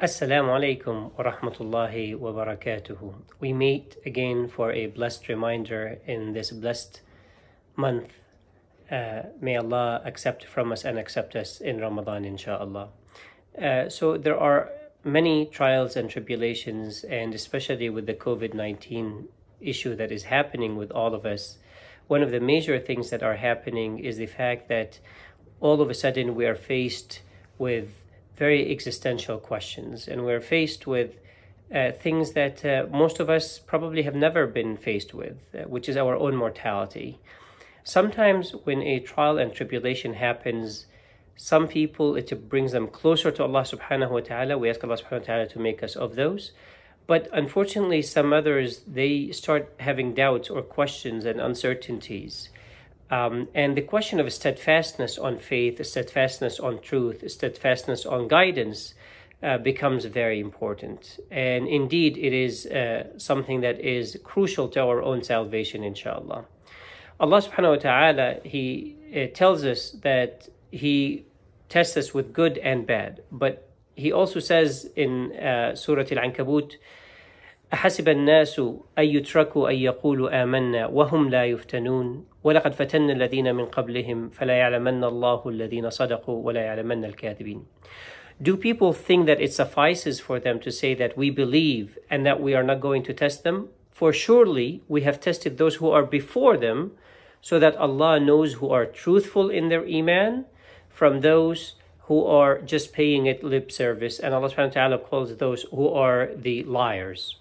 Assalamu alaikum wa rahmatullahi wa barakatuhu. We meet again for a blessed reminder in this blessed month. May Allah accept from us and accept us in Ramadan, inshaAllah. So there are many trials and tribulations, and especially with the COVID-19 issue that is happening with all of us. One of the major things that are happening is the fact that all of a sudden we are faced with very existential questions, and we're faced with things that most of us probably have never been faced with, which is our own mortality. Sometimes when a trial and tribulation happens, some people, it brings them closer to Allah subhanahu wa ta'ala. We ask Allah subhanahu wa ta'ala to make us of those. But unfortunately, some others, they start having doubts or questions and uncertainties. And the question of steadfastness on faith, steadfastness on truth, steadfastness on guidance becomes very important. And indeed, it is something that is crucial to our own salvation, inshallah. Allah subhanahu wa ta'ala, He tells us that He tests us with good and bad. But He also says in Surah Al-Ankabut, أحسب الناس أن يتركوا أن يقولوا آمنا وهم لا يفتنون ولقد فتنا الذين من قبلهم فلا يعلمن الله الذين صدقوا ولا يعلمن الكاذبين. Do people think that it suffices for them to say that we believe and that we are not going to test them? For surely we have tested those who are before them, so that Allah knows who are truthful in their iman from those who are just paying it lip service. And Allah subhanahu wa ta'ala calls those who are the liars.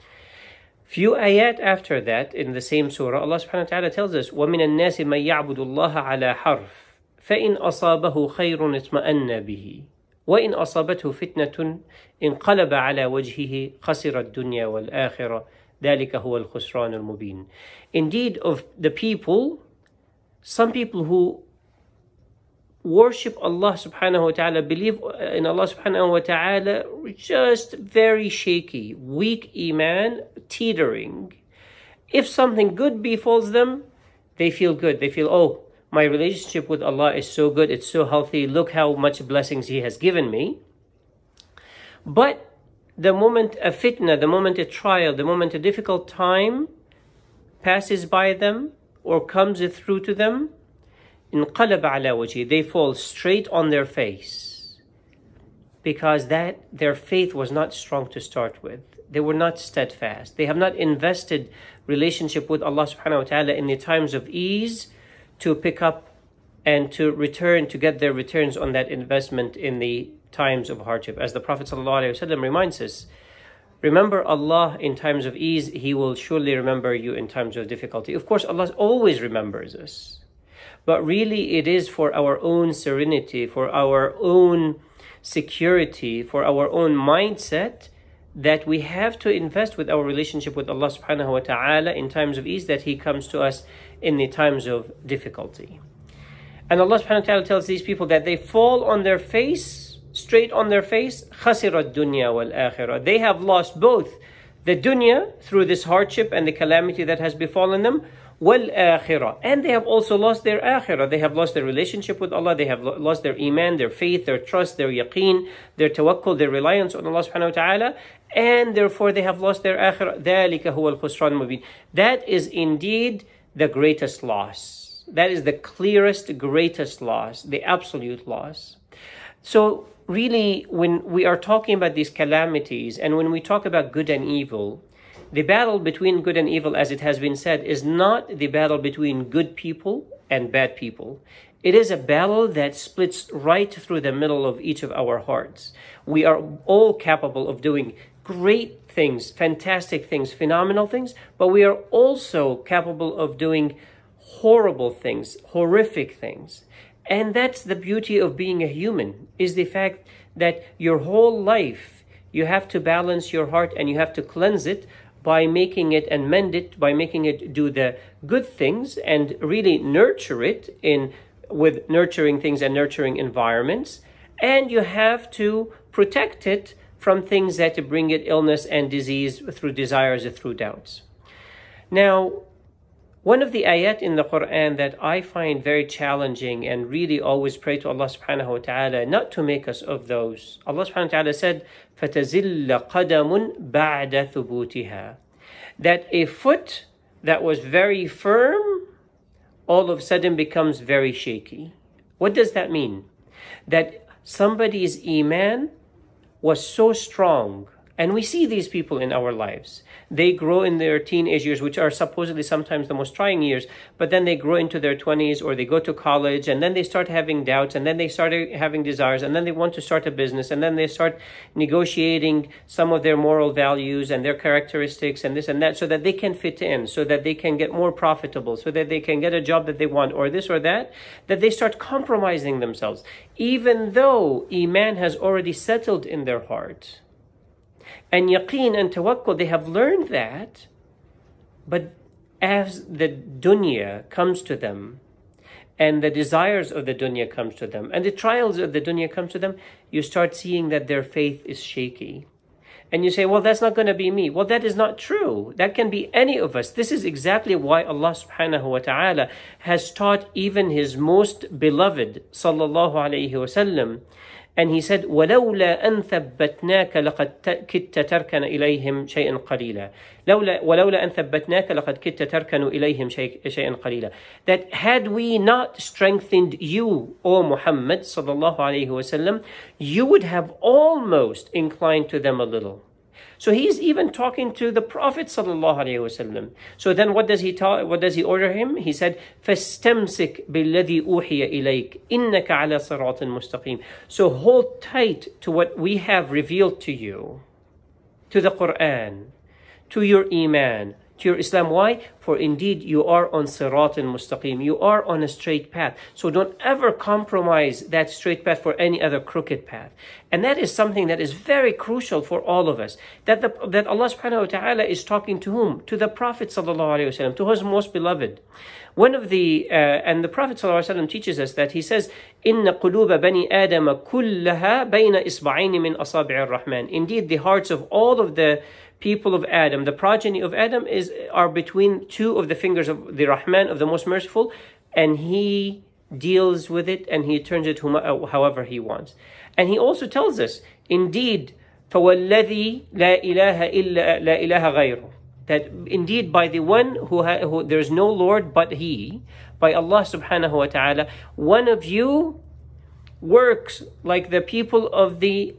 Few ayat after that, in the same surah, Allah subhanahu wa ta'ala tells us, وَمِنَ النَّاسِ مَنْ يَعْبُدُ اللَّهَ عَلَى حَرْفٍ فَإِنْ أَصَابَهُ خَيْرٌ اطْمَأَنَّ بِهِ وَإِنْ أَصَابَتْهُ فِتْنَةٌ انقلب على وجهه خسر الدنيا والآخرة ذلك هو الخسران المبين. Indeed, of the people, some people who worship Allah subhanahu wa ta'ala, believe in Allah subhanahu wa ta'ala, just very shaky, weak iman, teetering. If something good befalls them, they feel good. They feel, oh, my relationship with Allah is so good, it's so healthy, look how much blessings He has given me. But the moment a fitna, the moment a trial, the moment a difficult time passes by them or comes through to them, انقلب على وجهه, they fall straight on their face, because that their faith was not strong to start with. They were not steadfast. They have not invested relationship with Allah subhanahu wa ta'ala in the times of ease to pick up and to return, to get their returns on that investment in the times of hardship. As the Prophet ﷺ reminds us, remember Allah in times of ease, He will surely remember you in times of difficulty. Of course, Allah always remembers us. But really it is for our own serenity, for our own security, for our own mindset, that we have to invest with our relationship with Allah subhanahu wa ta'ala in times of ease, that He comes to us in the times of difficulty. And Allah subhanahu wa ta'ala tells these people that they fall on their face, straight on their face, خَسِرَ الدُّنْيَا وَالْآخِرَةِ. They have lost both the dunya through this hardship and the calamity that has befallen them, وَالْآخِرَةِ, and they have also lost their akhirah. They have lost their relationship with Allah. They have lost their iman, their faith, their trust, their yaqeen, their tawakkul, their reliance on Allah subhanahu wa ta'ala, and therefore they have lost their akhirah. ذَلِكَ هُوَ الْخُسْرَانُ الْمُبِينُ. That is indeed the greatest loss. That is the clearest, greatest loss, the absolute loss. So really, when we are talking about these calamities, and when we talk about good and evil, the battle between good and evil, as it has been said, is not the battle between good people and bad people. It is a battle that splits right through the middle of each of our hearts. We are all capable of doing great things, fantastic things, phenomenal things, but we are also capable of doing horrible things, horrific things. And that's the beauty of being a human, is the fact that your whole life, you have to balance your heart and you have to cleanse it by making it and mend it, by making it do the good things and really nurture it with nurturing things and nurturing environments. And you have to protect it from things that bring it illness and disease through desires or through doubts. Now, One of the ayat in the Quran that I find very challenging and really always pray to Allah subhanahu wa ta'ala not to make us of those. Allah subhanahu wa ta'ala said, فَتَزِلَّ قَدَمٌ بَعْدَ ثُبُوتِهَا. That a foot that was very firm all of a sudden becomes very shaky. What does that mean? That somebody's iman was so strong. And we see these people in our lives. They grow in their teenage years, which are supposedly sometimes the most trying years, but then they grow into their 20s or they go to college and then they start having doubts and then they start having desires and then they want to start a business and then they start negotiating some of their moral values and their characteristics and this and that so that they can fit in, so that they can get more profitable, so that they can get a job that they want or this or that they start compromising themselves, even though Iman has already settled in their heart. And yaqeen and tawakkul, they have learned that, but as the dunya comes to them, and the desires of the dunya comes to them, and the trials of the dunya comes to them, you start seeing that their faith is shaky. And you say, well, that's not going to be me. Well, that is not true. That can be any of us. This is exactly why Allah subhanahu wa ta'ala has taught even His most beloved, sallallahu alayhi wasallam. And He said, وَلَوْلَا أَن ثَبَّتْنَاكَ لَقَدْ كِدْتَ تَرْكَنَ إِلَيْهِمْ شَيْئًا قَلِيلًا. وَلَوْلَا أَن ثَبَّتْنَاكَ لَقَدْ كِدْتَ تَرْكَنُ إِلَيْهِمْ شَيْئًا قَلِيلًا. That had we not strengthened you, O Muhammad sallallahu alayhi wasallam, you would have almost inclined to them a little. So He's even talking to the Prophet sallallahu alaihi wasallam. So then what does he order him? He said, فَاسْتَمْسِكْ بِالَّذِي أُوحِيَ إِلَيْكَ إِنَّكَ عَلَى صِرَاطٍ مُسْتَقِيمٍ. So hold tight to what we have revealed to you, to the Quran, to your Iman, to your Islam. Why? For indeed you are on Sirat al-Mustaqim. You are on a straight path. So don't ever compromise that straight path for any other crooked path. And that is something that is very crucial for all of us. That Allah subhanahu wa ta'ala is talking to whom? To the Prophet sallallahu alayhi wasallam, to His most beloved. One of the, and the Prophet sallallahu alayhi wasallam teaches us that he says, إِنَّ قُلُوبَ بَنِي آدَمَ كُلَّهَا بَيْنَ إِصْبَعَيْنِ مِنْ أَصَابِعِ الرَّحْمَنِ. Indeed, the hearts of all of the people of Adam, the progeny of Adam, are between two of the fingers of the Rahman, of the most merciful, and He deals with it and He turns it however He wants. And He also tells us, indeed, فَوَالَّذِي لَا إِلَهَ غَيْرُهُ, that indeed by the one who there is no Lord but He, by Allah subhanahu wa ta'ala, one of you works like the people of the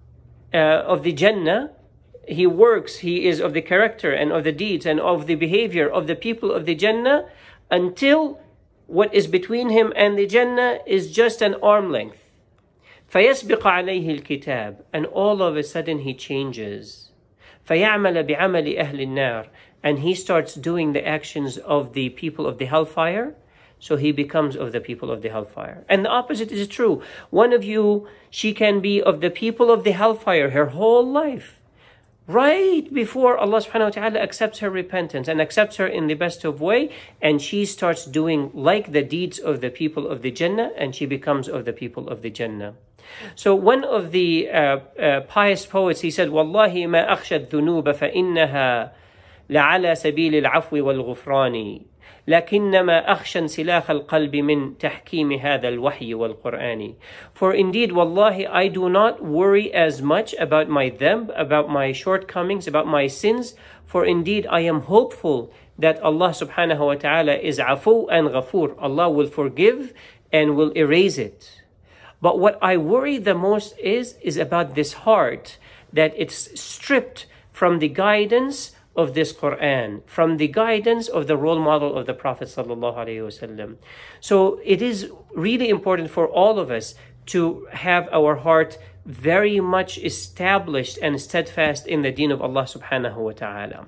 Jannah. He works, he is of the character and of the deeds and of the behavior of the people of the Jannah until what is between him and the Jannah is just an arm length. فَيَسْبِقَ عَلَيْهِ الْكِتَابِ, and all of a sudden he changes. فَيَعْمَلَ بِعَمَلِ أَهْلِ النَّارِ, and he starts doing the actions of the people of the hellfire, so he becomes of the people of the hellfire. And the opposite is true. One of you, she can be of the people of the hellfire her whole life, right before Allah subhanahu wa ta'ala accepts her repentance and accepts her in the best of way, and she starts doing like the deeds of the people of the Jannah, and she becomes of the people of the Jannah. So one of the pious poets, he said, وَاللَّهِ مَا أَخْشَى الذُّنُوبَ فَإِنَّهَا لَعَلَى سَبِيلِ الْعَفْوِ وَالْغُفْرَانِ لكنما أخشى انسلاخ القلب من تحكيم هذا الوحي والقرآن. For indeed, wallahi, I do not worry as much about my dhanb, about my shortcomings, about my sins. For indeed, I am hopeful that Allah subhanahu wa ta'ala is afu and ghafoor. Allah will forgive and will erase it. But what I worry the most is about this heart, that it's stripped from the guidance of this Quran, from the guidance of the role model of the Prophet sallallahu alaihi wasallam. So it is really important for all of us to have our heart very much established and steadfast in the deen of Allah subhanahu wa ta'ala.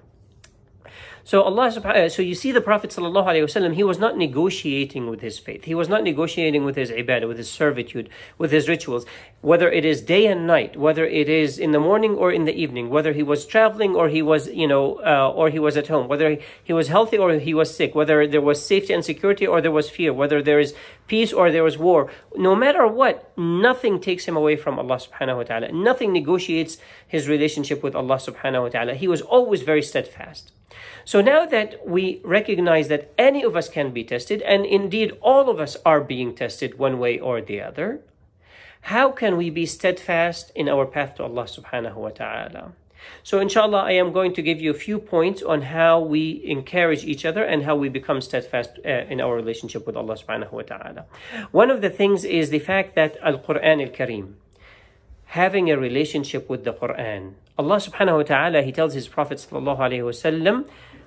So you see the Prophet sallallahu alaihi wasallam, he was not negotiating with his faith. He was not negotiating with his ibadah, with his servitude, with his rituals. Whether it is day and night, whether it is in the morning or in the evening, whether he was traveling or he was, or he was at home, whether he was healthy or he was sick, whether there was safety and security or there was fear, whether there is peace or there was war. No matter what, nothing takes him away from Allah subhanahu wa ta'ala. Nothing negotiates his relationship with Allah subhanahu wa ta'ala. He was always very steadfast. So now that we recognize that any of us can be tested, and indeed all of us are being tested one way or the other, how can we be steadfast in our path to Allah subhanahu wa ta'ala? So inshallah, I am going to give you a few points on how we encourage each other and how we become steadfast in our relationship with Allah subhanahu wa ta'ala. One of the things is the fact that Al-Quran al-Kareem, having a relationship with the Quran, Allah subhanahu wa ta'ala, He tells His Prophet sallallahu alayhi wa sallam,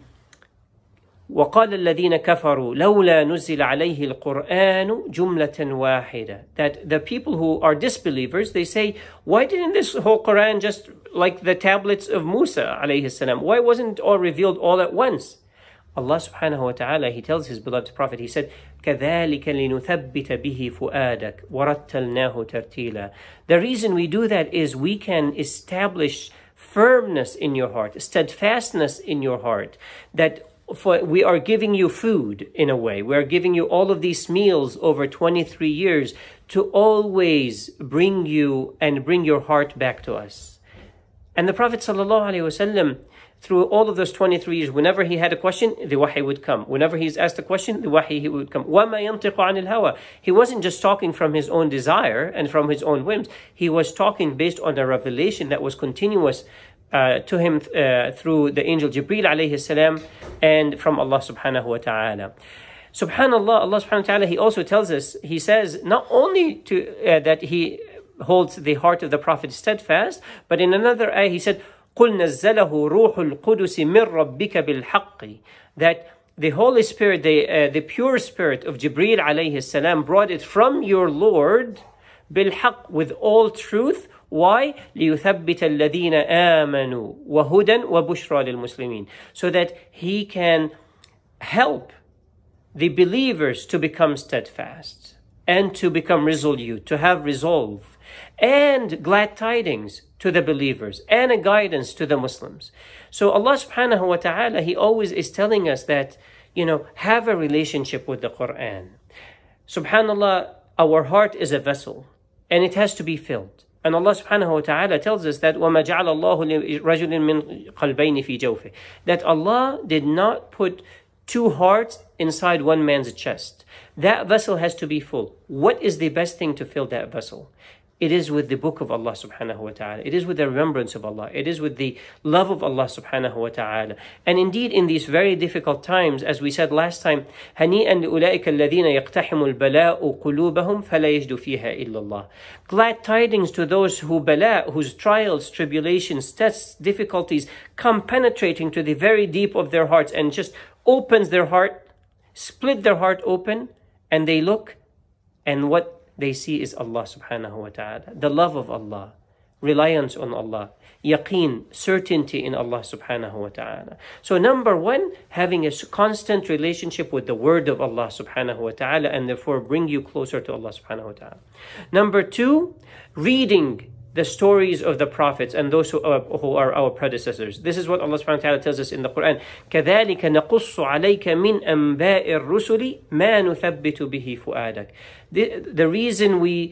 وَقَالَ الَّذِينَ كَفَرُوا لَوْلَا نُزِّلَ عَلَيْهِ الْقُرْآنُ جُمْلَةً وَاحِدَةً. That the people who are disbelievers, they say, why didn't this whole Quran just like the tablets of Musa alayhi salam? Why wasn't it all revealed all at once? Allah subhanahu wa ta'ala, He tells His beloved Prophet, He said, كَذَلِكَ لِنُثَبِّتَ بِهِ فُؤَادَكَ وَرَتَّلْنَاهُ تَرْتِيلًا. The reason we do that is we can establish firmness in your heart, steadfastness in your heart, that we are giving you food in a way. We are giving you all of these meals over 23 years to always bring you and bring your heart back to us. And the Prophet ﷺ, through all of those 23 years, whenever he had a question, the wahi would come. Whenever he's asked a question, the wahi would come. وَمَا يَنْطِقُ عَنِ الْهَوَى. He wasn't just talking from his own desire and from his own whims. He was talking based on a revelation that was continuous to him through the angel Jibreel alayhi salam and from Allah subhanahu wa ta'ala. Subhanallah, Allah subhanahu wa ta'ala, He also tells us, He says not only to that He holds the heart of the Prophet steadfast, but in another ayah He said, قُلْ نَزَّلَهُ رُوحُ الْقُدُسِ مِنْ رَبِّكَ بِالْحَقِّ. That the Holy Spirit, the pure spirit of Jibreel alayhi salam brought it from your Lord بِالْحَقِّ, with all truth. Why? لِيُثَبِّتَ الَّذِينَ آمَنُوا وَهُدًى وَبُشْرَى لِلْمُسْلِمِينَ. So that He can help the believers to become steadfast and to become resolute, to have resolve, and glad tidings to the believers and a guidance to the Muslims. So Allah subhanahu wa ta'ala, He always is telling us that, have a relationship with the Quran. Subhanallah, our heart is a vessel and it has to be filled. And Allah subhanahu wa ta'ala tells us that وَمَا جَعَلَ اللَّهُ لِرَجُلٍ مِّن قَلْبَيْنِ فِي جَوْفِهِ. That Allah did not put two hearts inside one man's chest. That vessel has to be full. What is the best thing to fill that vessel? It is with the book of Allah subhanahu wa ta'ala. It is with the remembrance of Allah. It is with the love of Allah subhanahu wa ta'ala. And indeed, in these very difficult times, as we said last time, هَنِيئًا لِأُولَٰئِكَ الَّذِينَ يَقْتَحِمُ الْبَلَاءُ قُلُوبَهُمْ فَلَا يَجْدُ فِيهَا إِلَّا اللَّهِ. Glad tidings to those whose trials, tribulations, tests, difficulties come penetrating to the very deep of their hearts and just opens their heart, split their heart open, and they look, and what they see is Allah subhanahu wa ta'ala. The love of Allah, reliance on Allah, yaqeen, certainty in Allah subhanahu wa ta'ala. So number one, having a constant relationship with the word of Allah subhanahu wa ta'ala, and therefore bring you closer to Allah subhanahu wa ta'ala. Number two, reading the stories of the prophets and those who are our predecessors. This is what Allah subhanahu wa ta'ala tells us in the Quran. كَذَلِكَ نَقُصُّ عَلَيْكَ مِنْ أَنْبَاءِ الرُّسُلِ مَا نُثَبِّتُ بِهِ فُؤَادَكَ. The reason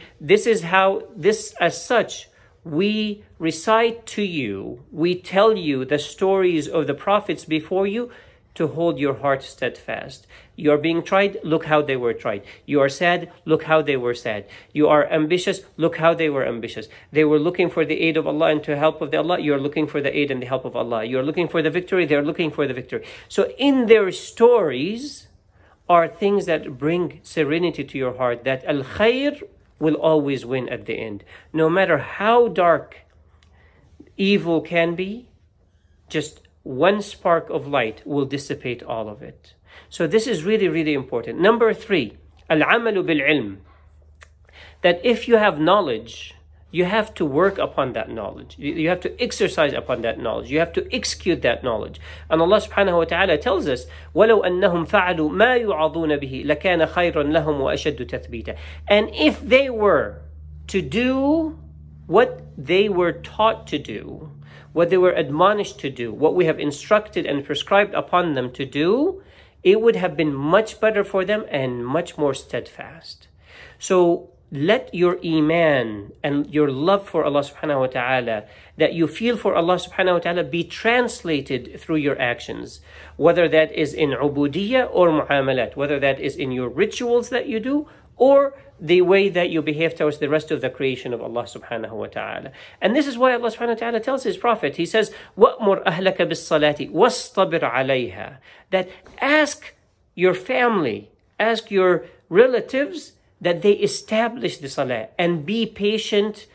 as such, we recite to you, we tell you the stories of the prophets before you to hold your heart steadfast. You are being tried, look how they were tried. You are sad, look how they were sad. You are ambitious, look how they were ambitious. They were looking for the aid of Allah and to help of Allah. You are looking for the aid and the help of Allah. You are looking for the victory, they are looking for the victory. So in their stories are things that bring serenity to your heart, that al-khair will always win at the end. No matter how dark evil can be, just one spark of light will dissipate all of it. So this is really, really important. Number three, al-amalu bil-ilm. That if you have knowledge, you have to work upon that knowledge. You have to exercise upon that knowledge. You have to execute that knowledge. And Allah subhanahu wa ta'ala tells us, وَلَوْ أَنَّهُمْ فَعَلُوا مَا يُعَظُونَ بِهِ لَكَانَ خَيْرًا لَهُمْ وَأَشَدُّ تَثْبِيتًا. And if they were to do what they were taught to do, what they were admonished to do, what we have instructed and prescribed upon them to do, it would have been much better for them and much more steadfast. So let your iman and your love for Allah subhanahu wa ta'ala, that you feel for Allah subhanahu wa ta'ala, be translated through your actions, whether that is in ubudiyya or mu'amalat, whether that is in your rituals that you do or the way that you behave towards the rest of the creation of Allah subhanahu wa ta'ala. And this is why Allah subhanahu wa ta'ala tells His Prophet, He says, وَأْمُرْ أَهْلَكَ بِالصَّلَاةِ وَاصْطَبِرْ عَلَيْهَا, that ask your family, ask your relatives that they establish the salah and be patient,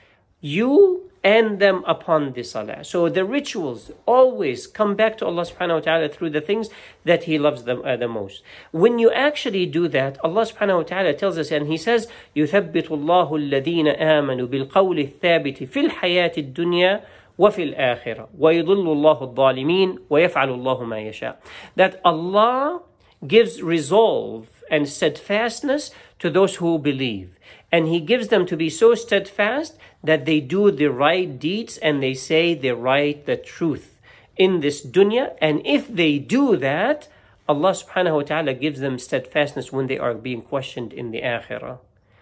you and them, upon the salah. So the rituals always come back to Allah subhanahu wa ta'ala through the things that He loves the most. When you actually do that, Allah subhanahu wa ta'ala tells us, and He says, يُثَبِّتُ اللَّهُ الَّذِينَ آمَنُوا بِالْقَوْلِ الثَّابِتِ فِي الْحَيَاةِ الدُّنْيَا وَفِي الْآخِرَةِ وَيُضِلُّ اللَّهُ الظَّالِمِينَ وَيَفْعَلُ اللَّهُ مَا يَشَاءُ. That Allah gives resolve and steadfastness to those who believe. And He gives them to be so steadfast that they do the right deeds and they say the truth in this dunya. And if they do that, Allah subhanahu wa ta'ala gives them steadfastness when they are being questioned in the akhirah.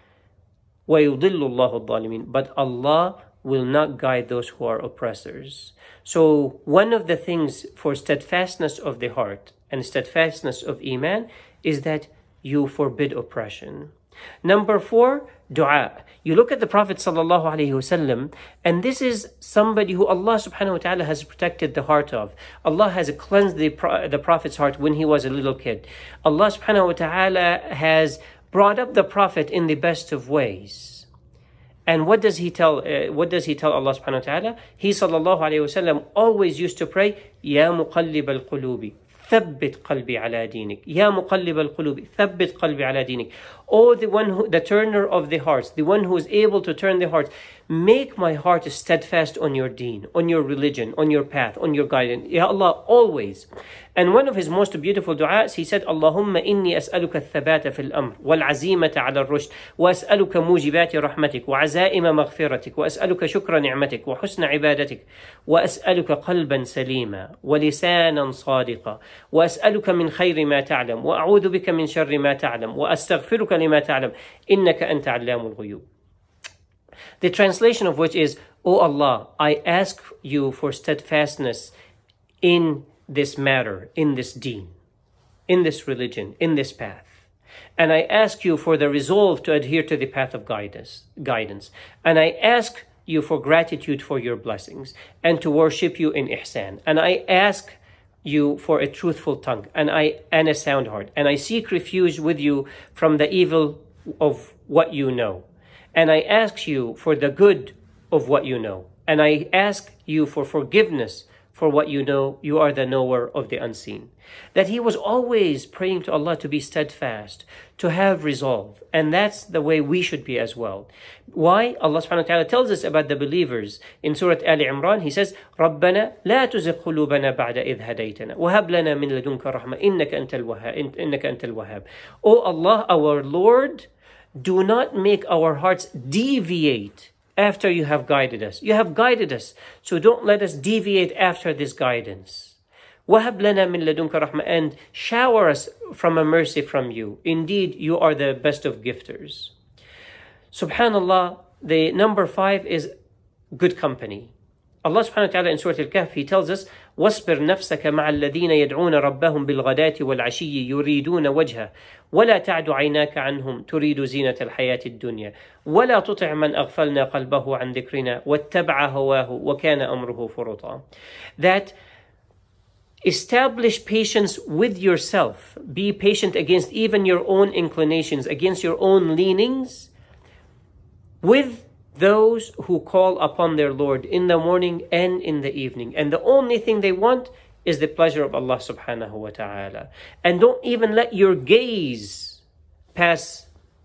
وَيُضِلُّ اللَّهُ الظَّالِمِينَ. But Allah will not guide those who are oppressors. So one of the things for steadfastness of the heart and steadfastness of iman is that you forbid oppression. Number 4, dua. You look at the Prophet sallallahu alaihi wasallam, and this is somebody who Allah subhanahu wa ta'ala has protected the heart of. Allah has cleansed the Prophet's heart when he was a little kid. Allah subhanahu wa ta'ala has brought up the Prophet in the best of ways. And what does he tell Allah subhanahu wa ta'ala? He sallallahu alaihi wasallam always used to pray, Ya muqallib al-qulubi, ثبت قلبي على دينك. يا مقلب القلوب ثبت قلبي على دينك. Oh, the turner of the hearts, the one who is able to turn the hearts, make my heart steadfast on your deen, on your religion, on your path, on your guidance. Ya Allah, always. And one of his most beautiful du'as, he said, Allahumma inni as'aluka الثبات في الأمر والعزيمة على الرشد وأسألك موجبات رحمتك وعزائم مغفرتك وأسألك شكر نعمتك وحسن عبادتك وأسألك قلبا سليما ولسانا صادقا وأسألك من خير ما تعلم وأعوذ بك من شر ما تعلم وأستغفرك لما تعلم إنك أنت علام الغيوب. The translation of which is, O Allah, I ask you for steadfastness in this matter, in this deen, in this religion, in this path. And I ask you for the resolve to adhere to the path of guidance. And I ask you for gratitude for your blessings and to worship you in ihsan. And I ask you for a truthful tongue and a sound heart. And I seek refuge with you from the evil of what you know. And I ask you for the good of what you know. And I ask you for forgiveness for what you know. You are the knower of the unseen. That he was always praying to Allah to be steadfast, to have resolve. And that's the way we should be as well. Why? Allah subhanahu wa ta'ala tells us about the believers. In Surah Ali Imran, He says, رَبَّنَا لَا تُزِغْ قُلُوبَنَا بَعْدَ إِذْ هَدَيْتَنَا وَهَبْ لَنَا مِن لَدُنْكَ رَحْمَةً إِنَّكَ أَنْتَ الْوَهَّابُ. O Allah, our Lord, do not make our hearts deviate after you have guided us. You have guided us, so don't let us deviate after this guidance. وَهَبْ لَنَا مِن لَدُنْكَ رَحْمَةً, and shower us from a mercy from you. Indeed, you are the best of gifters. Subhanallah, the number 5 is good company. Allah subhanahu wa ta'ala in Surah Al-Kahf, He tells us, وَاصْبِرْ نَفْسَكَ مَعَ الَّذِينَ يَدْعُونَ رَبَّهُمْ بِالْغَدَاةِ وَالْعَشِيِّ يُرِيدُونَ وَجْهَهُ وَلَا تَعْدُ عَيْنَاكَ عَنْهُمْ تُرِيدُ زِينَةَ الْحَيَاةِ الدُّنْيَا وَلَا تُطِعْ مَنْ أَغْفَلْنَا قَلْبَهُ عَنْ ذِكْرِنَا وَاتَّبَعَ هَوَاهُ وَكَانَ أَمْرُهُ فُرُطًا. That establish patience with yourself. Be patient against even your own inclinations, against your own leanings, with those who call upon their Lord in the morning and in the evening. And the only thing they want is the pleasure of Allah subhanahu wa ta'ala. And don't even let your gaze pass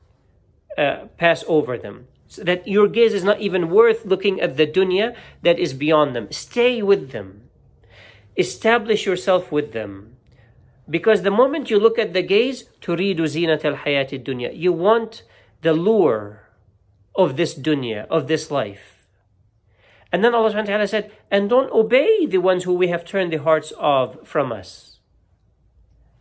over them. So that your gaze is not even worth looking at the dunya that is beyond them. Stay with them. Establish yourself with them. Because the moment you look at the gaze, تُرِيدُ زِينَةَ الْحَيَاةِ الدُّنْيَا, you want the lure of this dunya, of this life. And then Allah subhanahu wa ta'ala said, and don't obey the ones who we have turned the hearts of from us.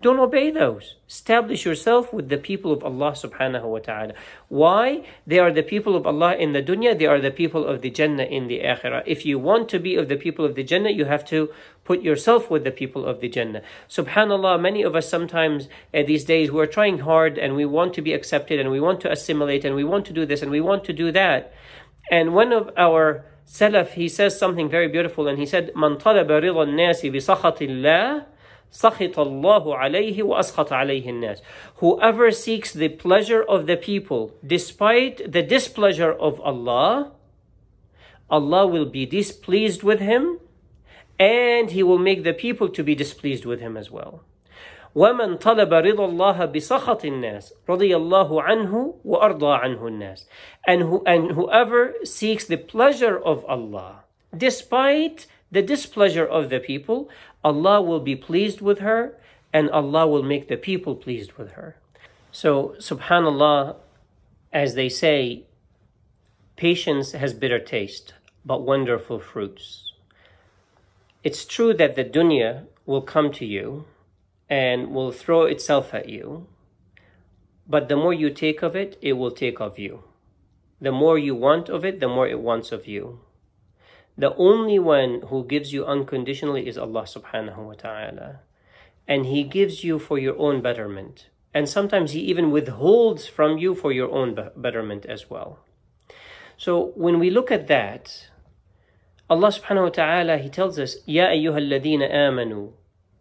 Don't obey those. Establish yourself with the people of Allah subhanahu wa ta'ala. Why? They are the people of Allah in the dunya, they are the people of the Jannah in the akhirah. If you want to be of the people of the Jannah, you have to put yourself with the people of the Jannah. Subhanallah, many of us sometimes these days, we're trying hard and we want to be accepted and we want to assimilate and we want to do this and we want to do that. And one of our Salaf, he says something very beautiful, and he said, "Man talaba rida an-nasi bi sakhatillah, سخط الله عليه وأسخط عليه الناس." Whoever seeks the pleasure of the people despite the displeasure of Allah, Allah will be displeased with him and he will make the people to be displeased with him as well. وَمَنْ طَلَبَ رِضَى اللَّهَ بِسَخَطِ النَّاسِ رَضِيَ اللَّهُ عَنْهُ وَأَرْضَى عَنْهُ النَّاسِ. And whoever seeks the pleasure of Allah despite the displeasure of the people, Allah will be pleased with her and Allah will make the people pleased with her. So, subhanallah, as they say, patience has bitter taste, but wonderful fruits. It's true that the dunya will come to you and will throw itself at you, but the more you take of it, it will take of you. The more you want of it, the more it wants of you. The only one who gives you unconditionally is Allah subhanahu wa ta'ala. And He gives you for your own betterment. And sometimes He even withholds from you for your own betterment as well. So when we look at that, Allah subhanahu wa ta'ala, He tells us, "Ya ayyuhalladhina amanu,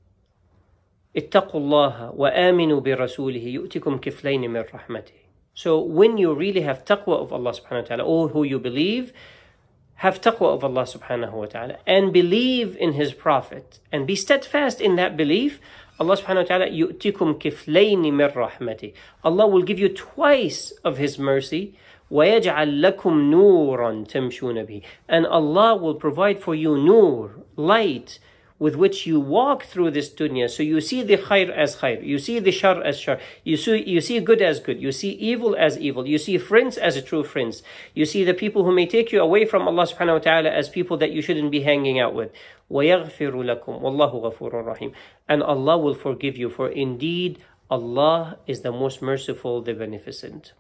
ittaqu Allah wa aminu bi rasulihi yu'tikum kiflayn min rahmatih." So when you really have taqwa of Allah subhanahu wa ta'ala, all who you believe, have taqwa of Allah subhanahu wa ta'ala and believe in His Prophet and be steadfast in that belief, Allah subhanahu wa ta'ala, yu'tikum kiflayni min rahmati. Allah will give you twice of His mercy. وَيَجْعَلْ لَكُمْ نُورًا تَمْشُونَ بِهِ. And Allah will provide for you nur, light, with which you walk through this dunya. So you see the khair as khair, you see the shar as shar, you see good as good, you see evil as evil, you see friends as true friends, you see the people who may take you away from Allah subhanahu wa ta'ala as people that you shouldn't be hanging out with. وَيَغْفِرُ لَكُمْ وَاللَّهُ غَفُورٌ رَحِيمٌ. And Allah will forgive you, for indeed Allah is the most merciful, the beneficent.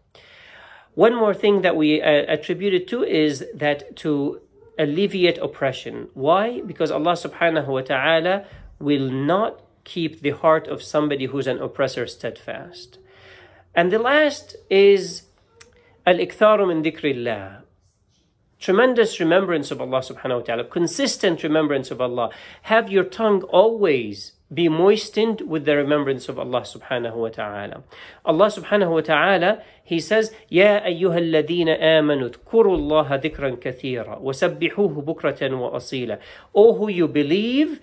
One more thing that we attribute it to is that to alleviate oppression. Why? Because Allah subhanahu wa ta'ala will not keep the heart of somebody who's an oppressor steadfast. And the last is al-iktharu min dhikrillah. Tremendous remembrance of Allah subhanahu wa ta'ala, consistent remembrance of Allah. Have your tongue always be moistened with the remembrance of Allah subhanahu wa ta'ala. Allah subhanahu wa ta'ala, He says, يَا أَيُّهَا الَّذِينَ آمَنُوا اذْكُرُوا اللَّهَ ذِكْرًا كَثِيرًا وَسَبِّحُوهُ بُكْرَةً وَأَصِيلًا. O who you believe,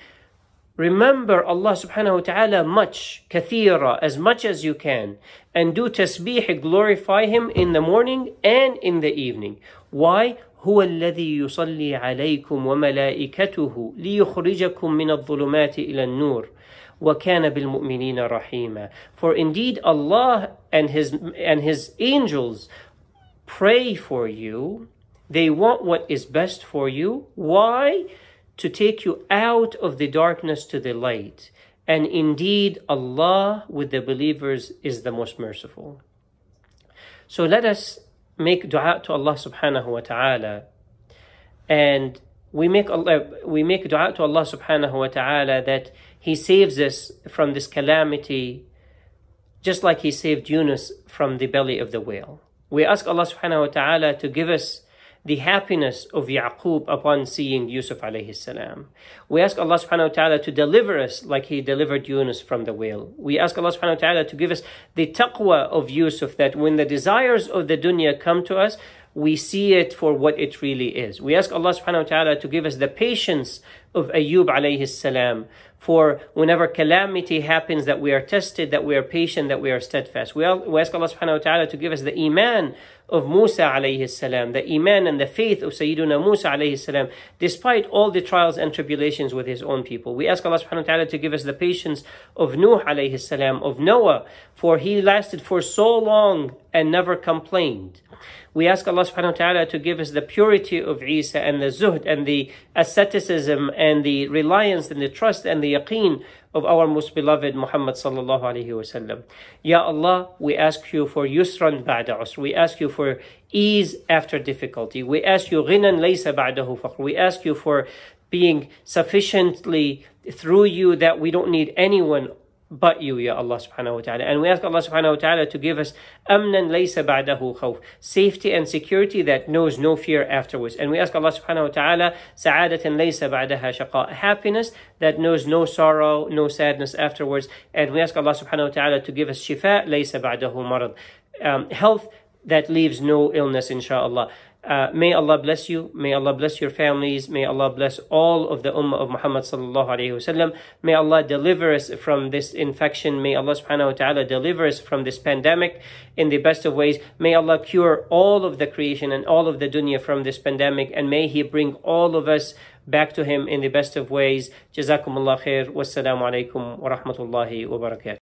remember Allah subhanahu wa ta'ala much, kathira, as much as you can, and do tasbih, glorify Him in the morning and in the evening. Why? هو الذي يصلي عليكم وملائكته ليخرجكم من الظلمات إلى النور وَكَانَ بِالْمُؤْمِنِينَ رَحِيمًا. For indeed Allah and His angels pray for you. They want what is best for you. Why? To take you out of the darkness to the light. And indeed Allah with the believers is the most merciful. So let us make dua to Allah subhanahu wa ta'ala. And we make dua to Allah subhanahu wa ta'ala that He saves us from this calamity, just like He saved Yunus from the belly of the whale. We ask Allah subhanahu wa ta'ala to give us the happiness of Yaqub upon seeing Yusuf alayhi salam. We ask Allah subhanahu wa ta'ala to deliver us like He delivered Yunus from the whale. We ask Allah subhanahu wa ta'ala to give us the taqwa of Yusuf, that when the desires of the dunya come to us, we see it for what it really is. We ask Allah subhanahu wa ta'ala to give us the patience of Ayyub alayhi salam, for whenever calamity happens, that we are tested, that we are patient, that we are steadfast. We ask Allah subhanahu wa ta'ala to give us the iman of Musa alayhi salam, the iman and the faith of Sayyiduna Musa alayhi salam, despite all the trials and tribulations with his own people. We ask Allah subhanahu wa ta'ala to give us the patience of Nuh alayhi salam, of Noah, for he lasted for so long and never complained. We ask Allah subhanahu wa ta'ala to give us the purity of Isa and the zuhd and the asceticism and the reliance and the trust and the yaqeen of our most beloved Muhammad sallallahu alaihi wasallam. Ya Allah, we ask you for yusran ba'da usr. We ask you for ease after difficulty. We ask you ghinan laysa ba'dahu faqr. We ask you for being sufficiently through you that we don't need anyone but you, Ya Allah subhanahu wa ta'ala. And we ask Allah subhanahu wa ta'ala to give us amnan laysa ba'dahu khawf, safety and security that knows no fear afterwards. And we ask Allah subhanahu wa ta'ala sa'adatan laysa ba'daha shaqa, happiness that knows no sorrow, no sadness afterwards. And we ask Allah subhanahu wa ta'ala to give us shifa laysa ba'dahu marad, health that leaves no illness, inshaAllah. May Allah bless you. May Allah bless your families. May Allah bless all of the ummah of Muhammad sallallahu alayhi wasallam. May Allah deliver us from this infection. May Allah subhanahu wa ta'ala deliver us from this pandemic in the best of ways. May Allah cure all of the creation and all of the dunya from this pandemic, and may He bring all of us back to Him in the best of ways. Jazakumullah khair. Wassalamu alaikum wa rahmatullahi wa barakatuh.